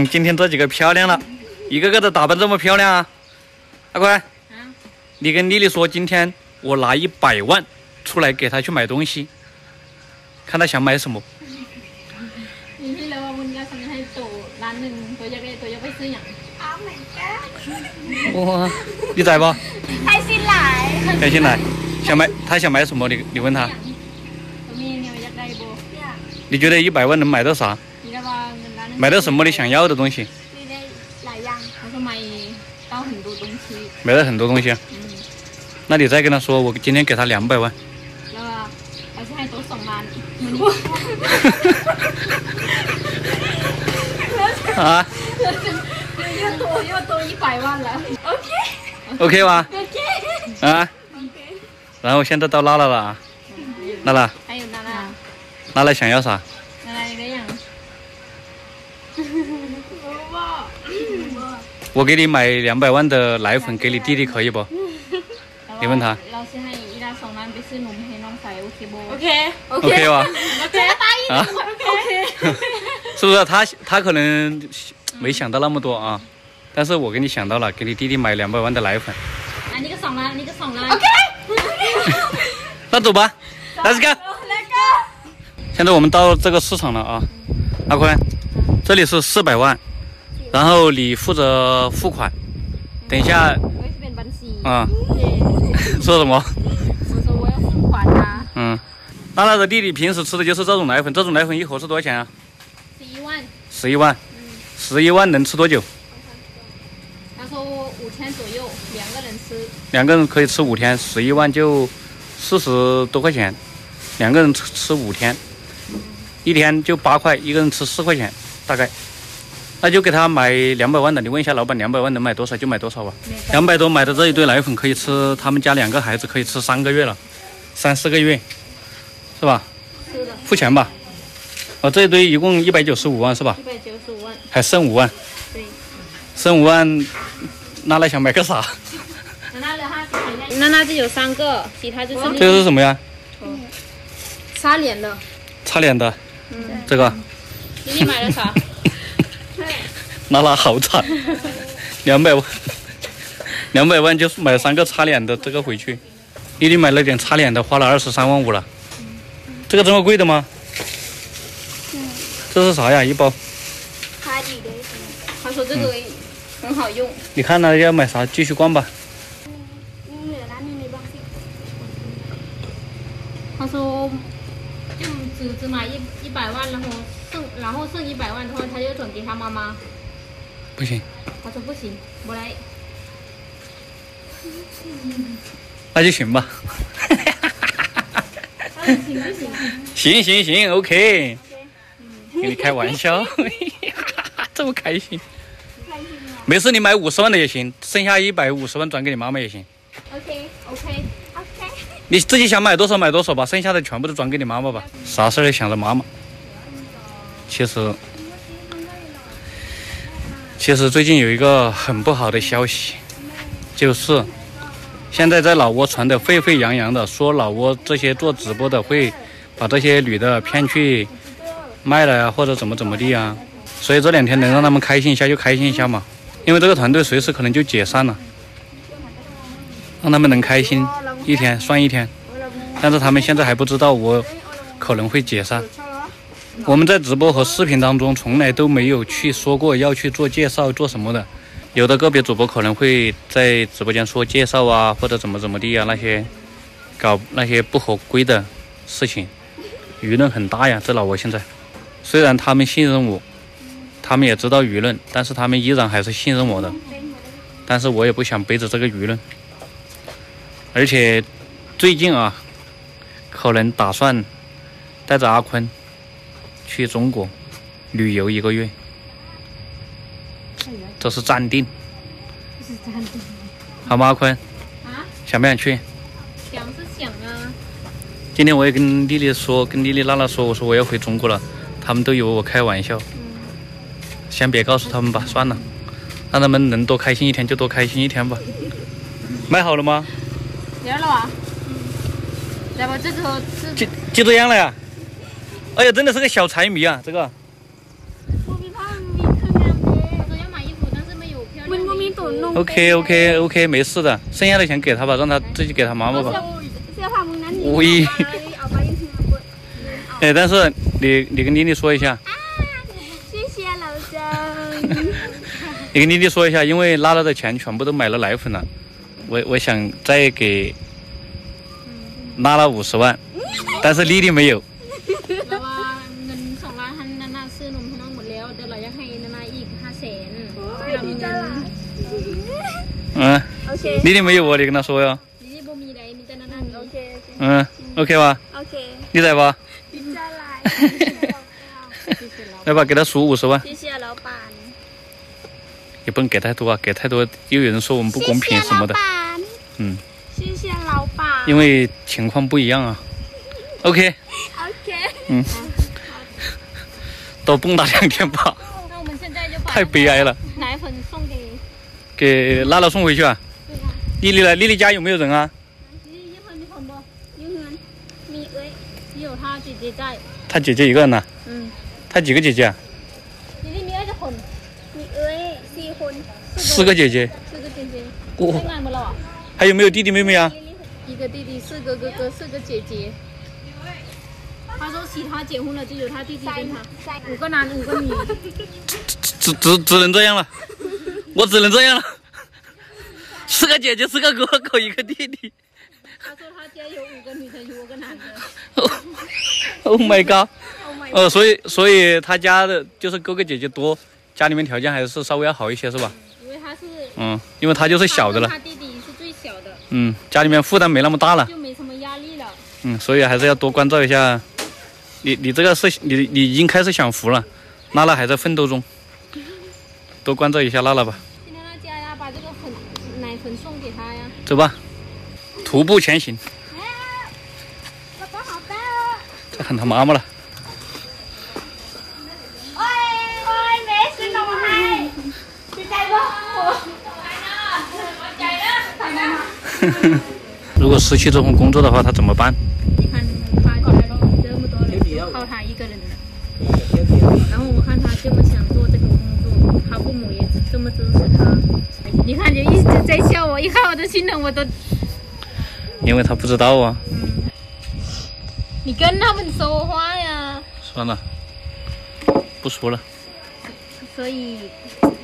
今天这几个漂亮了，一个个都打扮这么漂亮啊！阿坤，你跟丽丽说，今天我拿100万出来给她去买东西，看她想买什么。 你ที่แล้ววันนี้ฉันให้โตร้านหนึ่งตัวอยากได้ตัวอยากไปซื้ออย่างOh my god！ 哇，你在不？ 开心来， 开心来，她想买什么？你问她。你觉得100万能买到啥？买到什么你想要的东西？买到很多东西啊。那你再跟她说，我今天给她200万。啊？要多100万了。OK 吗 ？OK。啊。然后现在到娜娜了啊。娜娜。还有娜娜。娜娜想要啥？娜娜你样？我给你买200万的奶粉给你弟弟可以不？你问他。OK 吧？啊 OK。是不是他可能没想到那么多啊？但是我给你想到了，给你弟弟买200万的奶粉。你个爽了，OK。那走吧 ，Let's go。现在我们到这个市场了啊，阿坤，这里是400万，然后你负责付款。等一下。啊。说什么？说我要付款啊。娜娜的弟弟平时吃的就是这种奶粉，这种奶粉一盒是多少钱啊？11万。11万。11万能吃多久？他说5天左右，2个人吃。2个人可以吃5天，11万就40多块钱，2个人吃5天，1天就8块，一个人吃4块钱，大概。那就给他买200万的，你问一下老板200万能买多少就买多少吧。200多买的这一堆奶粉可以吃，他们家2个孩子可以吃3个月了，3、4个月，是吧？是的。付钱吧。这一堆一共195万是吧？195万。还剩5万。对。剩5万，娜娜想买个啥？娜娜这有3个，其他就是。这个是什么呀？擦脸的。擦脸的。这个。你买了啥？娜娜好惨，200万就买3个擦脸的这个回去。丽丽买了点擦脸的，花了23万5了。这个这么贵的吗？这是啥呀？一包。他说这个很好用。你看呢？要买啥？继续逛吧。他说就只买100万，然后剩100万的话，他就转给他妈妈。不行。他说不行，我来。那就行吧。行不行？行 ，OK。跟你开玩笑，这么开心。没事，你买50万的也行，剩下150万转给你妈妈也行。OK。你自己想买多少买多少吧，剩下的全部都转给你妈妈吧。啥事儿想着妈妈。其实最近有一个很不好的消息，就是现在在老挝传得沸沸扬扬的，说老挝这些做直播的会把这些女的骗去卖了呀，或者怎么地啊。所以这2天能让他们开心一下就开心一下嘛，因为这个团队随时可能就解散了，让他们能开心1天算1天。但是他们现在还不知道我可能会解散。我们在直播和视频当中从来都没有去说过要去做介绍做什么的，有的个别主播可能会在直播间说介绍啊，或者怎么地啊，那些搞那些不合规的事情，舆论很大呀。这老挝现在虽然他们信任我，他们也知道舆论，但是他们依然还是信任我的，但是我也不想背着这个舆论。而且最近啊，可能打算带着阿坤去中国旅游1个月，这是暂定。好吗，阿坤？想不想去？想是想啊。今天我也跟丽丽说，跟丽丽娜娜说，我说我要回中国了，他们都以为我开玩笑。先别告诉他们吧，算了，让他们能多开心1天就多开心1天吧。买好了吗？来了啊。来吧，这个是就这样了呀。哎呀，真的是个小财迷啊，这个。 弄。 OK，没事的，剩下的钱给他吧，让他自己给他妈妈吧。喂。哎，但是你跟妮妮说一下。 谢谢老张。 你跟妮妮说一下，因为娜娜的钱全部都买了奶粉了，我想再给娜娜50万，但是妮妮没有。 แล้วว่าเงิน2 ล้านนานาซื้อนมให้น้องหมดแล้วเดี๋ยวเราอยากให้นานาอีก500,000เรามีเงิน妮妮没有啊，你跟她说呀。 妮妮不มีได้มีแต่นานา OK 吧 OK。 你在吧？来吧，给他数50万。 谢谢老板。 也不能给太多啊，给太多又有人说我们不公平什么的。 谢谢老板。 因为情况不一样啊。OK。多蹦跶2天吧。 那我们现在就把太悲哀了。 奶粉送给娜娜送回去啊。丽丽呢？丽丽家有没有人啊？ 有她姐姐在。 她姐姐一个人呐？她几个姐姐啊 ？Lilyมีกี่คน？ มี4คน。 4个姐姐。 4个姐姐。在干嘛了？ 还有没有弟弟妹妹啊 ？1个弟弟，4个哥哥，4个姐姐。他说其他结婚了就有他弟弟跟他，5个男5个女。 只能这样了，我只能这样了。4个姐姐，4个哥哥，1个弟弟。 他说他家有5个女的，5个男的。 Oh my god！ 所以他家的就是哥哥姐姐多，家里面条件还是稍微要好一些，是吧？ 因为他是因为他就是小的了。 他弟弟是最小的。 家里面负担没那么大了， 就没什么压力了。 所以还是要多关照一下。你这个是你已经开始享福了，娜娜还在奋斗中，多关照一下娜娜吧。 去娜娜家呀，把这个奶粉送给她呀。 走吧，徒步前行。 爸爸好大在喊他妈妈了。 แม่ซื้อนมให้ดีใจปะ如果失去这份工作的话，他怎么办？ 你看他家这么多人，就靠他一个人了。然后我看他这么想做这个工作，他父母也这么支持他。你看就一直在笑我，一看我的心疼，我都。 因为他不知道啊。 你跟他们说话呀。 算了，不说了。 所以